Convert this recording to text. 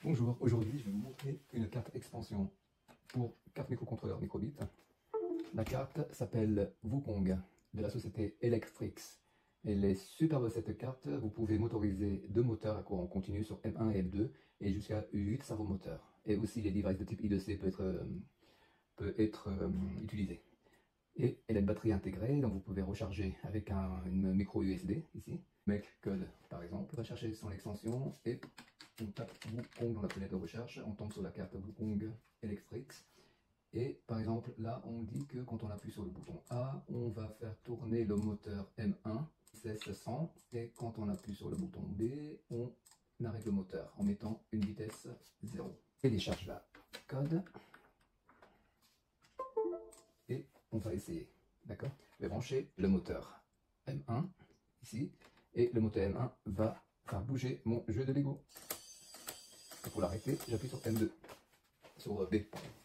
Bonjour, aujourd'hui je vais vous montrer une carte expansion pour carte microcontrôleur Microbit. La carte s'appelle Wukong de la société Electrix. Elle est superbe cette carte, vous pouvez motoriser deux moteurs à courant continu sur M1 et M2 et jusqu'à 8 servomoteurs. Et aussi les devices de type I2C peut être utilisé. Et elle a une batterie intégrée, donc vous pouvez recharger avec une micro USB ici. Make code par exemple, on va chercher son extension et on tape Wukong dans la fenêtre de recherche, on tombe sur la carte Wukong Electrix. Et par exemple là on dit que quand on appuie sur le bouton A, on va faire tourner le moteur M1 1600 et quand on appuie sur le bouton B, on arrête le moteur en mettant une vitesse 0. Télécharge la code et on va essayer. D'accord? Je vais brancher le moteur M1 ici et le moteur M1 va faire bouger mon jeu de Lego. Et pour l'arrêter, j'appuie sur M2, sur B. Pardon.